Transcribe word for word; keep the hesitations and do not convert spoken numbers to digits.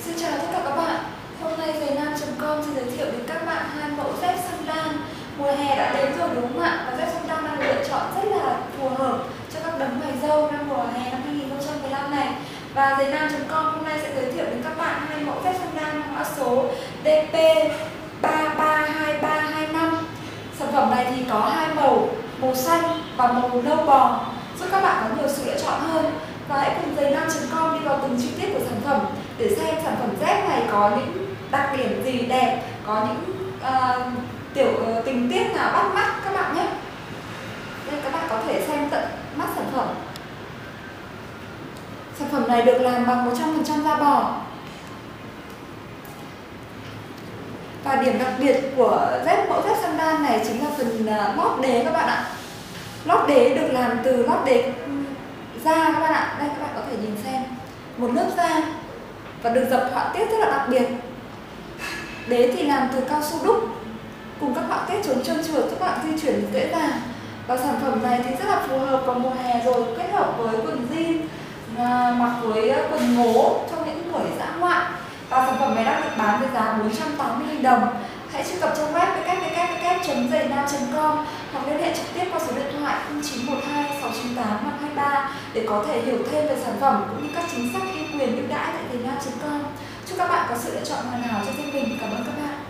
Xin chào tất cả các bạn. Hôm nay giày nam chấm com xin giới thiệu đến các bạn hai mẫu dép sandal. Mùa hè đã đến rồi đúng không ạ? Và dép sandal đang lựa chọn rất là phù hợp cho các đấng mày râu năm mùa hè năm hai nghìn không trăm mười lăm này. Và giày nam chấm com hôm nay sẽ giới thiệu đến các bạn hai mẫu dép sandal mã số D P ba ba hai ba hai năm. Sản phẩm này thì có hai màu, màu xanh và màu nâu bò, giúp các bạn có nhiều sự lựa chọn hơn. Và hãy cùng giày nam chấm com đi vào từng chi tiết của sản phẩm để xem sản phẩm dép này có những đặc điểm gì đẹp, có những uh, tiểu uh, tình tiết nào bắt mắt các bạn nhé. Đây, các bạn có thể xem tận mắt sản phẩm. Sản phẩm này được làm bằng một trăm phần trăm da bò. Và điểm đặc biệt của dép mẫu dép sandal này chính là phần uh, lót đế các bạn ạ. Lót đế được làm từ lót đế da các bạn ạ. Đây các bạn có thể nhìn xem, một lớp da và được dập họa tiết rất là đặc biệt. Đế thì làm từ cao su đúc cùng các họa tiết chống trơn trượt giúp bạn di chuyển dễ dàng. Và sản phẩm này thì rất là phù hợp vào mùa hè rồi, kết hợp với quần jean à, mặc với quần ngố trong những buổi dã ngoại. Và sản phẩm này đang được bán với giá bốn trăm tám mươi nghìn đồng. Hãy truy cập trang web w w w chấm giày nam chấm com hoặc liên hệ trực tiếp qua số điện thoại không chín một hai sáu chín tám năm hai ba để có thể hiểu thêm về sản phẩm cũng như các chính sách ưu quyền ưu đãi tại giày nam chấm com. Chúc các bạn có sự lựa chọn hoàn hảo cho riêng mình. Cảm ơn các bạn.